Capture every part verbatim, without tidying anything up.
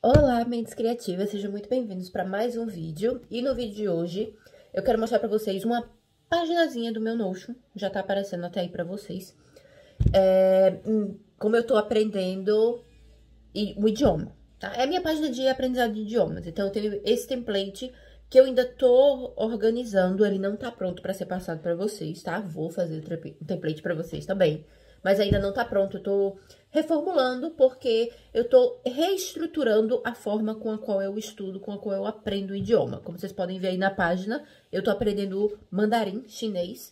Olá, mentes criativas, sejam muito bem-vindos para mais um vídeo. E no vídeo de hoje, eu quero mostrar para vocês uma paginazinha do meu Notion. Já tá aparecendo até aí para vocês. É, como eu tô aprendendo o idioma, tá? É a minha página de aprendizado de idiomas. Então, eu tenho esse template que eu ainda tô organizando. Ele não tá pronto para ser passado para vocês, tá? Vou fazer o template para vocês também. Mas ainda não tá pronto, eu tô reformulando porque eu tô reestruturando a forma com a qual eu estudo, com a qual eu aprendo o idioma. Como vocês podem ver aí na página, eu tô aprendendo mandarim, chinês,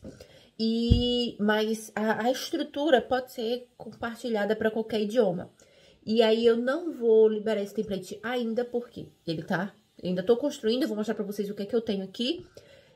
e mas a, a estrutura pode ser compartilhada para qualquer idioma. E aí eu não vou liberar esse template ainda porque ele tá, ainda tô construindo, eu vou mostrar para vocês o que é que eu tenho aqui.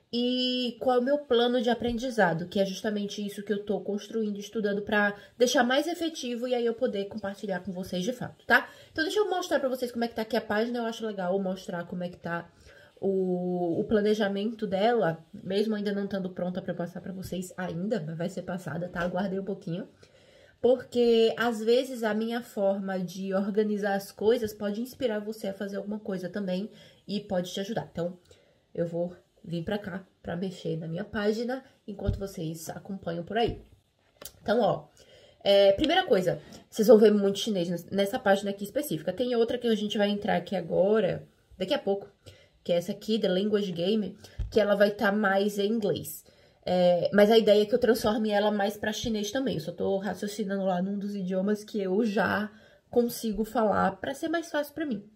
E qual é o meu plano de aprendizado, que é justamente isso que eu tô construindo, estudando pra deixar mais efetivo e aí eu poder compartilhar com vocês de fato, tá? Então deixa eu mostrar pra vocês como é que tá aqui a página, eu acho legal mostrar como é que tá o, o planejamento dela, mesmo ainda não estando pronta pra eu passar pra vocês ainda, mas vai ser passada, tá? Aguardei um pouquinho. Porque, às vezes, a minha forma de organizar as coisas pode inspirar você a fazer alguma coisa também e pode te ajudar. Então, eu vou vir pra cá pra mexer na minha página enquanto vocês acompanham por aí. Então, ó, é, primeira coisa, vocês vão ver muito chinês nessa página aqui específica. Tem outra que a gente vai entrar aqui agora, daqui a pouco, que é essa aqui, The Language Game, que ela vai estar tá mais em inglês. É, mas a ideia é que eu transforme ela mais pra chinês também. Eu só tô raciocinando lá num dos idiomas que eu já consigo falar pra ser mais fácil pra mim.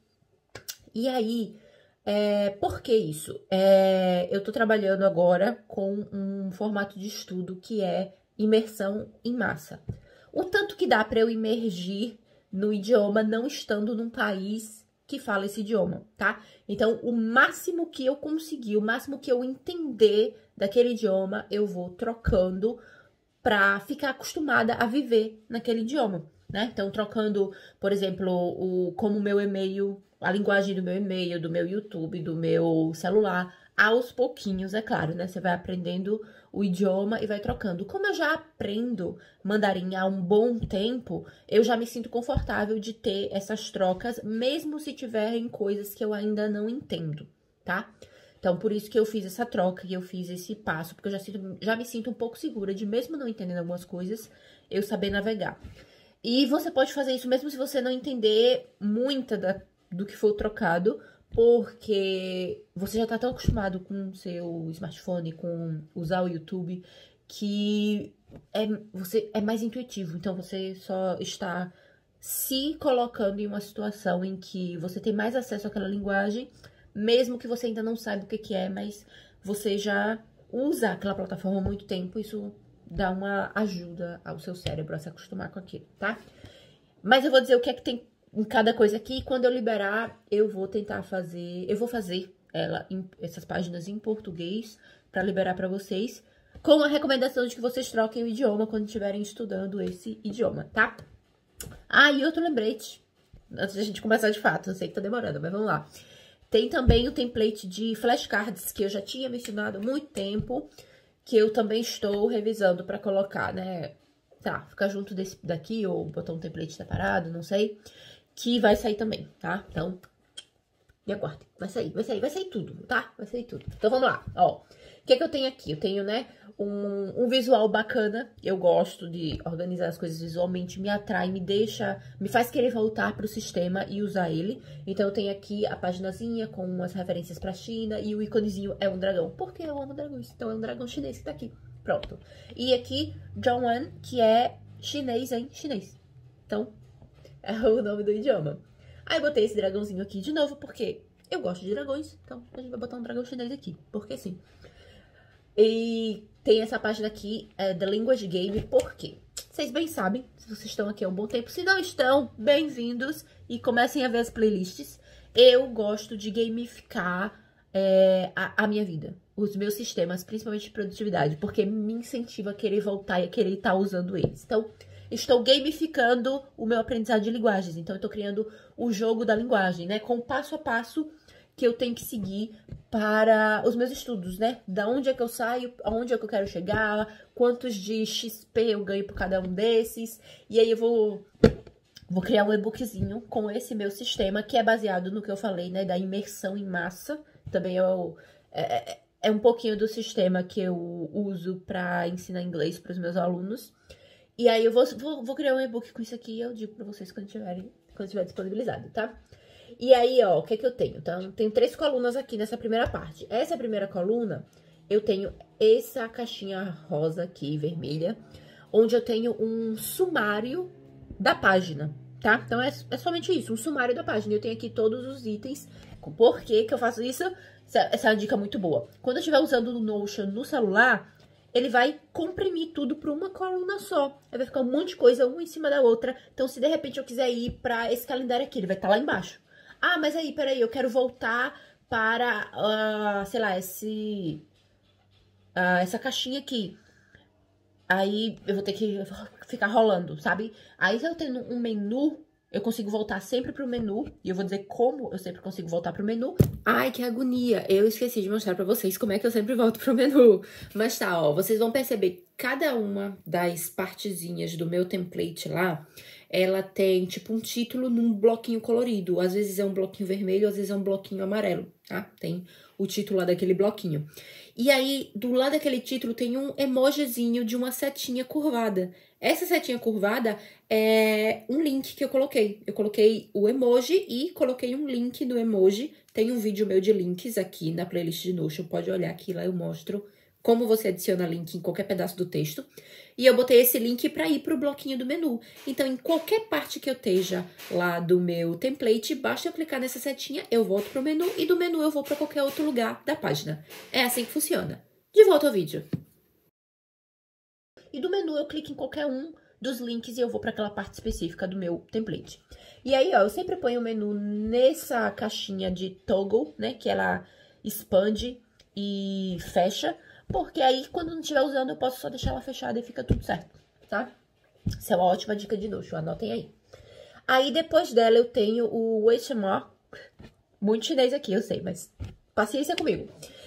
E aí, é, por que isso? É, eu tô trabalhando agora com um formato de estudo que é imersão em massa. O tanto que dá pra eu imergir no idioma não estando num país que fala esse idioma, tá? Então, o máximo que eu conseguir, o máximo que eu entender daquele idioma, eu vou trocando pra ficar acostumada a viver naquele idioma, né? Então, trocando, por exemplo, o, como o meu e-mail, a linguagem do meu e-mail, do meu YouTube, do meu celular, aos pouquinhos, é claro, né? Você vai aprendendo o idioma e vai trocando. Como eu já aprendo mandarim há um bom tempo, eu já me sinto confortável de ter essas trocas, mesmo se tiverem coisas que eu ainda não entendo, tá? Então, por isso que eu fiz essa troca e eu fiz esse passo, porque eu já, sinto, já me sinto um pouco segura de, mesmo não entendendo algumas coisas, eu saber navegar. E você pode fazer isso mesmo se você não entender muita da, do que for trocado, porque você já tá tão acostumado com o seu smartphone, com usar o YouTube, que é, você, é mais intuitivo. Então, você só está se colocando em uma situação em que você tem mais acesso àquela linguagem, mesmo que você ainda não saiba o que, que é, mas você já usa aquela plataforma há muito tempo, isso dá uma ajuda ao seu cérebro a se acostumar com aquilo, tá? Mas eu vou dizer o que é que tem em cada coisa aqui, e quando eu liberar, eu vou tentar fazer, eu vou fazer ela, em, essas páginas em português, pra liberar pra vocês, com a recomendação de que vocês troquem o idioma quando estiverem estudando esse idioma, tá? Ah, e outro lembrete, antes da gente começar de fato, eu sei que tá demorando, mas vamos lá. Tem também o template de flashcards, que eu já tinha mencionado há muito tempo, que eu também estou revisando pra colocar, né? Tá, ficar junto desse daqui, ou botar um template separado, não sei. Que vai sair também, tá? Então, me aguardem. Vai sair, vai sair, vai sair tudo, tá? Vai sair tudo. Então, vamos lá, ó. O que é que eu tenho aqui? Eu tenho, né, um, um visual bacana. Eu gosto de organizar as coisas visualmente, me atrai, me deixa, me faz querer voltar pro sistema e usar ele. Então, eu tenho aqui a paginazinha com umas referências pra China e o íconezinho é um dragão. Porque eu amo dragões, então é um dragão chinês que tá aqui. Pronto. E aqui, Zhongwen, que é chinês em chinês. Então, é o nome do idioma. Aí eu botei esse dragãozinho aqui de novo, porque eu gosto de dragões. Então, a gente vai botar um dragão chinês aqui, porque sim. E tem essa página aqui, é, The Language Game, porque vocês bem sabem, se vocês estão aqui há um bom tempo. Se não estão, bem-vindos e comecem a ver as playlists. Eu gosto de gamificar é, a, a minha vida, os meus sistemas, principalmente de produtividade, porque me incentiva a querer voltar e a querer estar usando eles. Então, estou gamificando o meu aprendizado de linguagens. Então, eu estou criando o jogo da linguagem, né? Com o passo a passo que eu tenho que seguir para os meus estudos, né? Da onde é que eu saio, aonde é que eu quero chegar, quantos de X P eu ganho por cada um desses. E aí, eu vou vou criar um e-bookzinho com esse meu sistema, que é baseado no que eu falei, né, da imersão em massa. Também é, o, é, é um pouquinho do sistema que eu uso para ensinar inglês para os meus alunos. E aí eu vou, vou, vou criar um e-book com isso aqui e eu digo para vocês quando tiverem, quando tiver disponibilizado, tá? E aí, ó, o que é que eu tenho? Então, tem três colunas aqui nessa primeira parte. Essa primeira coluna, eu tenho essa caixinha rosa aqui, vermelha, onde eu tenho um sumário da página, tá? Então, é, é somente isso, um sumário da página. Eu tenho aqui todos os itens. Por que que eu faço isso? Essa, essa é uma dica muito boa. Quando eu estiver usando o Notion no celular, ele vai comprimir tudo para uma coluna só. Aí vai ficar um monte de coisa, uma em cima da outra. Então, se de repente eu quiser ir para esse calendário aqui, ele vai estar lá embaixo. Ah, mas aí, peraí, eu quero voltar para, uh, sei lá, esse, uh, essa caixinha aqui. Aí eu vou ter que ficar rolando, sabe? Aí se eu tenho um menu, eu consigo voltar sempre pro menu. E eu vou dizer como eu sempre consigo voltar pro menu. Ai, que agonia! Eu esqueci de mostrar pra vocês como é que eu sempre volto pro menu. Mas tá, ó, vocês vão perceber cada uma das partezinhas do meu template lá, ela tem, tipo, um título num bloquinho colorido. Às vezes é um bloquinho vermelho, às vezes é um bloquinho amarelo, tá? Tem o título lá daquele bloquinho. E aí, do lado daquele título, tem um emojizinho de uma setinha curvada. Essa setinha curvada é um link que eu coloquei. Eu coloquei o emoji e coloquei um link do emoji. Tem um vídeo meu de links aqui na playlist de Notion. Pode olhar aqui, lá eu mostro como você adiciona link em qualquer pedaço do texto. E eu botei esse link para ir para o bloquinho do menu. Então, em qualquer parte que eu esteja lá do meu template, basta eu clicar nessa setinha, eu volto para o menu e do menu eu vou para qualquer outro lugar da página. É assim que funciona. De volta ao vídeo. E do menu eu clico em qualquer um dos links e eu vou para aquela parte específica do meu template. E aí, ó, eu sempre ponho o menu nessa caixinha de toggle, né, que ela expande e fecha. Porque aí, quando não estiver usando, eu posso só deixar ela fechada e fica tudo certo, tá? Isso é uma ótima dica de Notion, anotem aí. Aí, depois dela, eu tenho o Weishima. Muito chinês aqui, eu sei, mas paciência comigo.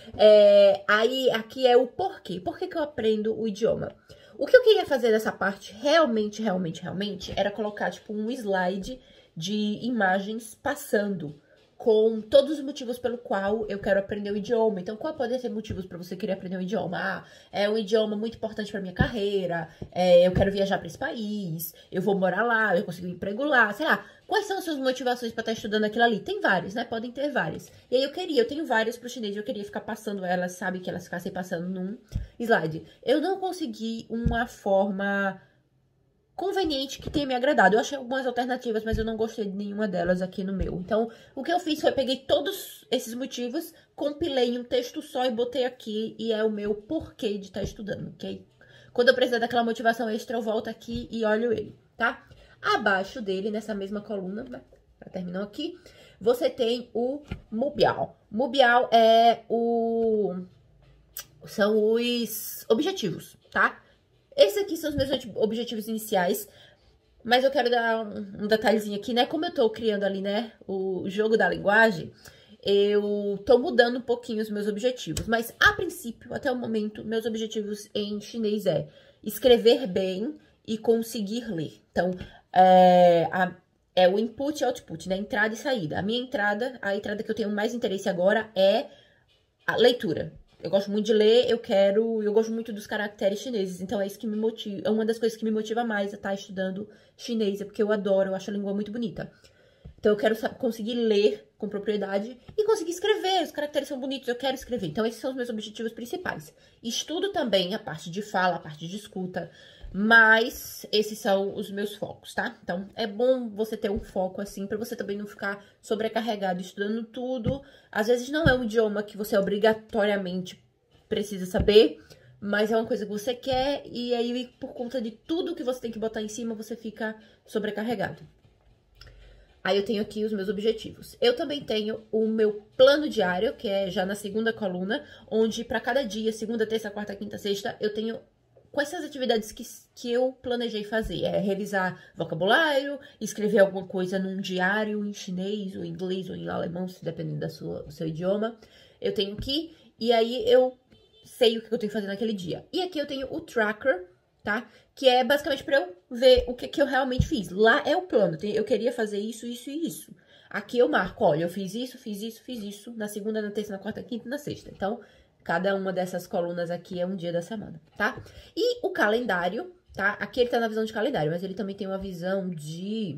É, aí, aqui é o porquê. Por que que eu aprendo o idioma? O que eu queria fazer nessa parte, realmente, realmente, realmente, era colocar, tipo, um slide de imagens passando com todos os motivos pelo qual eu quero aprender o idioma. Então, qual podem ser motivos para você querer aprender um idioma? Ah, é um idioma muito importante para minha carreira, é, eu quero viajar para esse país, eu vou morar lá, eu consigo um emprego lá, sei lá. Quais são as suas motivações para estar estudando aquilo ali? Tem várias, né? Podem ter várias. E aí eu queria, eu tenho várias pro chinês, eu queria ficar passando elas, sabe? Que elas ficassem passando num slide. Eu não consegui uma forma conveniente que tenha me agradado. Eu achei algumas alternativas, mas eu não gostei de nenhuma delas aqui no meu. Então, o que eu fiz foi peguei todos esses motivos, compilei em um texto só e botei aqui, e é o meu porquê de estar estudando, ok? Quando eu precisar daquela motivação extra, eu volto aqui e olho ele, tá? Abaixo dele, nessa mesma coluna, né, pra terminar aqui, você tem o Mubial. Mubial é o... são os objetivos, tá? Esses aqui são os meus objetivos iniciais, mas eu quero dar um, um detalhezinho aqui, né? Como eu tô criando ali, né, o jogo da linguagem, eu tô mudando um pouquinho os meus objetivos. Mas, a princípio, até o momento, meus objetivos em chinês é escrever bem e conseguir ler. Então, é, a, é o input e output, né? Entrada e saída. A minha entrada, a entrada que eu tenho mais interesse agora é a leitura. Eu gosto muito de ler, eu quero... Eu gosto muito dos caracteres chineses, então é isso que me motiva... É uma das coisas que me motiva mais a estar estudando chinês, é porque eu adoro, eu acho a língua muito bonita. Então eu quero conseguir ler com propriedade e conseguir escrever, os caracteres são bonitos, eu quero escrever. Então esses são os meus objetivos principais. Estudo também a parte de fala, a parte de escuta, mas esses são os meus focos, tá? Então é bom você ter um foco assim, pra você também não ficar sobrecarregado estudando tudo. Às vezes não é um idioma que você obrigatoriamente precisa saber, mas é uma coisa que você quer e aí por conta de tudo que você tem que botar em cima, você fica sobrecarregado. Aí eu tenho aqui os meus objetivos. Eu também tenho o meu plano diário, que é já na segunda coluna, onde para cada dia, segunda, terça, quarta, quinta, sexta, eu tenho quais são as atividades que, que eu planejei fazer. É revisar vocabulário, escrever alguma coisa num diário em chinês, ou em inglês, ou em alemão, se dependendo da sua, do seu idioma. Eu tenho aqui, e aí eu sei o que eu tenho que fazer naquele dia. E aqui eu tenho o tracker, tá? Que é basicamente pra eu ver o que, que eu realmente fiz. Lá é o plano, eu queria fazer isso, isso e isso. Aqui eu marco, olha, eu fiz isso, fiz isso, fiz isso, na segunda, na terça, na quarta, na quinta e na sexta. Então, cada uma dessas colunas aqui é um dia da semana, tá? E o calendário, tá? Aqui ele tá na visão de calendário, mas ele também tem uma visão de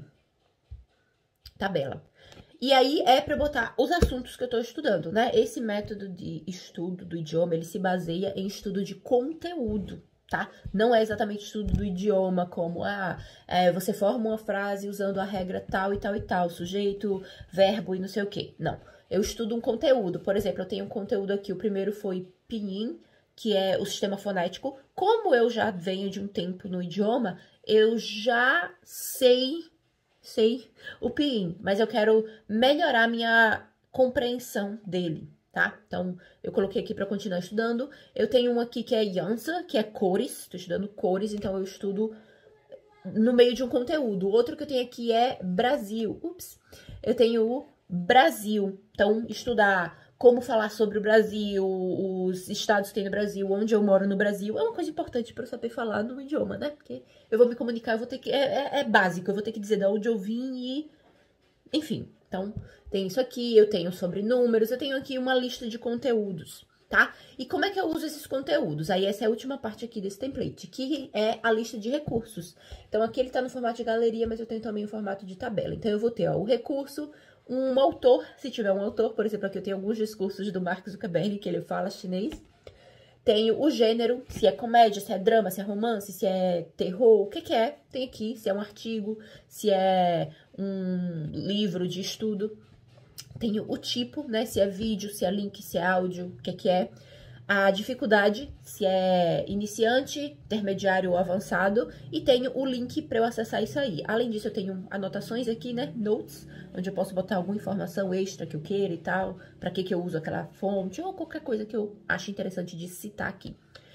tabela. E aí é para botar os assuntos que eu tô estudando, né? Esse método de estudo do idioma, ele se baseia em estudo de conteúdo, tá? Não é exatamente estudo do idioma, como, ah, é, você forma uma frase usando a regra tal e tal e tal, sujeito, verbo e não sei o quê. Não, eu estudo um conteúdo. Por exemplo, eu tenho um conteúdo aqui, o primeiro foi Pinyin, que é o sistema fonético. Como eu já venho de um tempo no idioma, eu já sei... sei o Pinyin, mas eu quero melhorar a minha compreensão dele, tá? Então, eu coloquei aqui para continuar estudando. Eu tenho um aqui que é Yansa, que é cores, tô estudando cores, então eu estudo no meio de um conteúdo. O outro que eu tenho aqui é Brasil. Ups. Eu tenho o Brasil. Então, estudar como falar sobre o Brasil, os estados que tem no Brasil, onde eu moro no Brasil, é uma coisa importante para eu saber falar no idioma, né? Porque eu vou me comunicar, eu vou ter que... É, é, é básico, eu vou ter que dizer de onde eu vim e... Enfim, então, tem isso aqui, eu tenho sobre números, eu tenho aqui uma lista de conteúdos, tá? E como é que eu uso esses conteúdos? Aí essa é a última parte aqui desse template, que é a lista de recursos. Então, aqui ele tá no formato de galeria, mas eu tenho também o formato de tabela. Então, eu vou ter, ó, o recurso... um autor, se tiver um autor, por exemplo, aqui eu tenho alguns discursos do Mark Zuckerberg, que ele fala chinês. Tenho o gênero, se é comédia, se é drama, se é romance, se é terror, o que que é, tem aqui, se é um artigo, se é um livro de estudo. Tenho o tipo, né, se é vídeo, se é link, se é áudio, o que que é. A dificuldade, se é iniciante, intermediário ou avançado. E tenho o link para eu acessar isso aí. Além disso, eu tenho anotações aqui, né? Notes, onde eu posso botar alguma informação extra que eu queira e tal. Para que que eu uso aquela fonte ou qualquer coisa que eu ache interessante de citar aqui.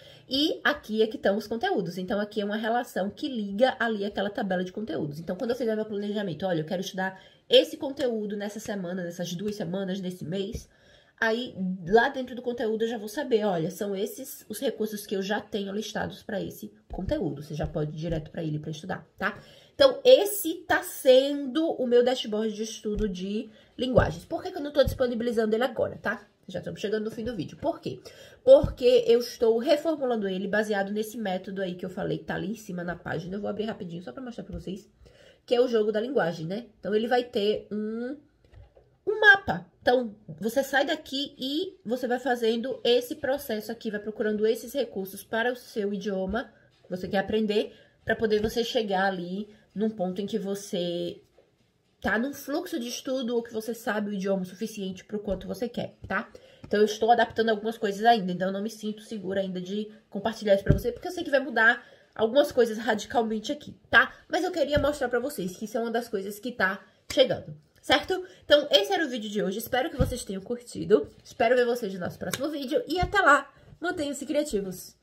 E aqui é que estão os conteúdos. Então, aqui é uma relação que liga ali aquela tabela de conteúdos. Então, quando eu fizer meu planejamento, olha, eu quero estudar esse conteúdo nessa semana, nessas duas semanas, nesse mês... Aí, lá dentro do conteúdo, eu já vou saber, olha, são esses os recursos que eu já tenho listados para esse conteúdo. Você já pode ir direto para ele para estudar, tá? Então, esse tá sendo o meu dashboard de estudo de linguagens. Por que que eu não tô disponibilizando ele agora, tá? Já estamos chegando no fim do vídeo. Por quê? Porque eu estou reformulando ele baseado nesse método aí que eu falei, que tá ali em cima na página. Eu vou abrir rapidinho só para mostrar para vocês, que é o jogo da linguagem, né? Então, ele vai ter um... um mapa. Então, você sai daqui e você vai fazendo esse processo aqui, vai procurando esses recursos para o seu idioma que você quer aprender, para poder você chegar ali num ponto em que você tá num fluxo de estudo ou que você sabe o idioma o suficiente para o quanto você quer, tá? Então, eu estou adaptando algumas coisas ainda, então eu não me sinto segura ainda de compartilhar isso para você, porque eu sei que vai mudar algumas coisas radicalmente aqui, tá? Mas eu queria mostrar para vocês que isso é uma das coisas que tá chegando. Certo? Então, esse era o vídeo de hoje. Espero que vocês tenham curtido. Espero ver vocês no nosso próximo vídeo. E até lá, mantenham-se criativos.